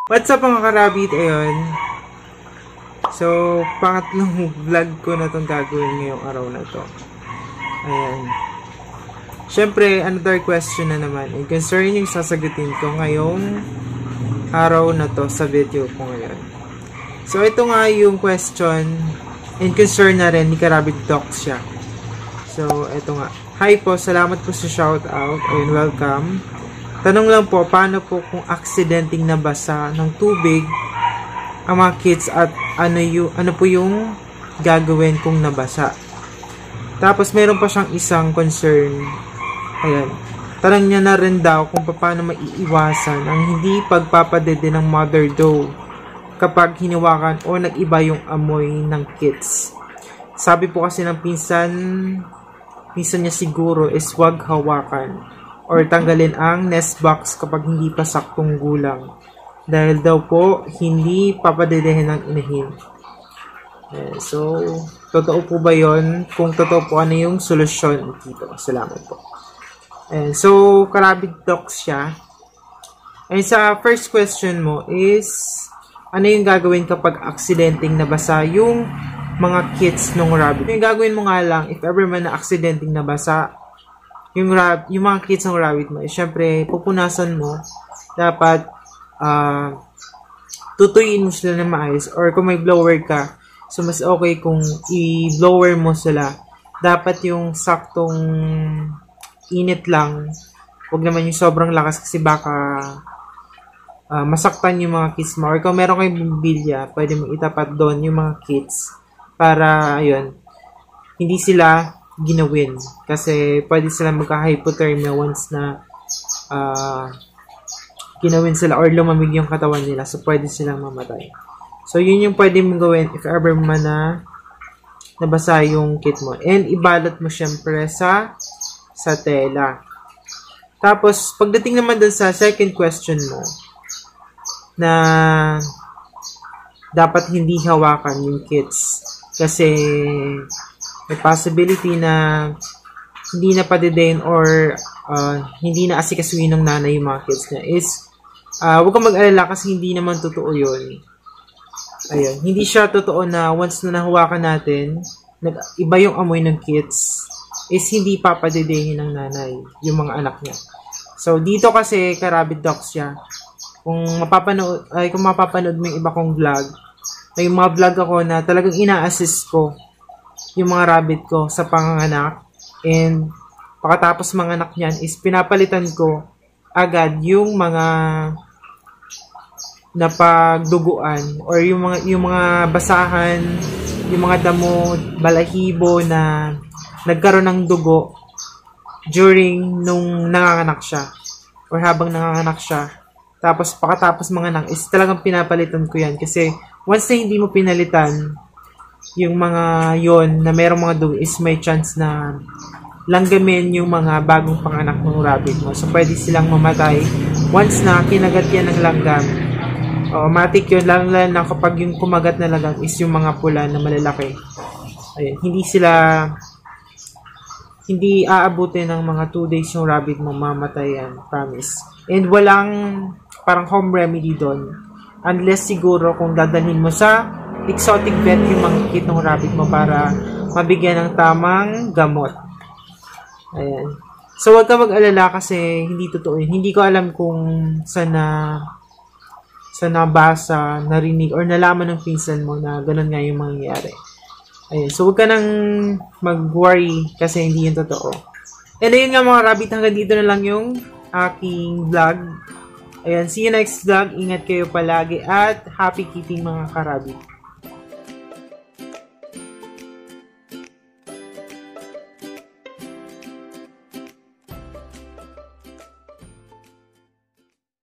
What's up mga karabit? Ayun. So, pangatlong vlog ko na itong gagawin ngayong araw na to. Ayan. Siyempre, another question na naman. And concern yung sasagutin ko ngayong araw na to sa video ko ngayon. So, ito nga yung question and concern na rin ni Karabit Docs siya. So, ito nga. Hi po, salamat po sa shoutout. Ayun, welcome. Tanong lang po, paano po kung aksidenteng nabasa ng tubig ang mga kids at ano po yung gagawin kung nabasa? Tapos meron pa siyang isang concern. Ayan. Tanong niya na rin daw kung paano maiiwasan ang hindi pagpapadede ng mother doe kapag hiniwakan o nag-iba yung amoy ng kids. Sabi po kasi ng pinsan niya siguro is wag hawakan or tanggalin ang nest box kapag hindi pa saktong gulang. Dahil daw po, hindi papadedehin ng inahin. So, totoo po ba yon? Kung totoo po, ano yung solusyon dito? Salamat po. So, Karabit Docs siya. And sa first question mo is, ano yung gagawin kapag aksidenteng nabasa yung mga kids ng rabbit? Yung gagawin mo nga lang, if ever man na aksidenteng nabasa, yung mga kids ng rabbit mo, syempre, pupunasan mo, dapat, tutuyin mo sila na maayos, or kung may blower ka, so mas okay kung i-blower mo sila, dapat yung saktong init lang, huwag naman yung sobrang lakas kasi baka masaktan yung mga kids mo, or kung meron kayong bumbilya, pwede mo itapat doon yung mga kids, para, ayun, hindi sila ginawin. Kasi pwede sila magka-hypothermia once na ginawin sila or lumamig yung katawan nila. So, pwede silang mamatay. So, yun yung pwede mong gawin if ever man na nabasa yung kit mo. And, ibalot mo syempre sa tela. Tapos, pagdating naman dun sa second question mo, na dapat hindi hawakan yung kits. Kasi, may possibility na hindi na padedein or hindi na asikasuhin ng nanay yung mga kids niya is huwag kang mag-alala kasi hindi naman totoo yun. Ayun. Hindi siya totoo na once na nahawakan natin, iba yung amoy ng kids, is hindi papadedehin ng nanay yung mga anak niya. So, dito kasi Karabit Docs siya. Kung mapapanood mo yung iba kong vlog, may mga vlog ako na talagang ina-assist ko yung mga rabbit ko sa panganganak, and pagkatapos manganak niyan is pinapalitan ko agad yung mga napagduguan or yung mga basahan, yung mga damo, balahibo na nagkaroon ng dugo during nung nanganganak siya or habang nanganganak siya. Tapos pagkatapos manganak is talagang pinapalitan ko yan kasi once na hindi mo pinalitan yung mga yon na merong mga dugo is may chance na langgamin yung mga bagong panganak ng rabbit mo. So, pwede silang mamatay once na kinagat yan ng langgam. Automatic yun, lalo na kapag yung kumagat na langgam is yung mga pula na malalaki. Ayun, hindi aabutin ng mga 2 days yung rabbit mo, mamatay yan, promise. And walang parang home remedy doon. Unless siguro kung dadalhin mo sa exotic vet yung mga kit ng rabbit mo para mabigyan ng tamang gamot. Ayan. So, huwag ka mag-alala kasi hindi totoo yun. Hindi ko alam kung saan nabasa, narinig, or nalaman ng pinsan mo na ganun nga yung mangyayari. Ayan. So, huwag ka nang mag-worry kasi hindi yun totoo. And ayun nga mga rabbit, hanggang dito na lang yung aking vlog. Ayan. See you next vlog. Ingat kayo palagi at happy keeping mga karabit.